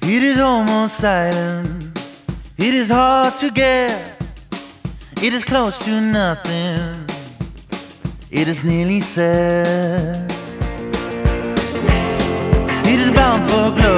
It is almost silent. It is hard to get. It is close to nothing. It is nearly said. It is bound for glory.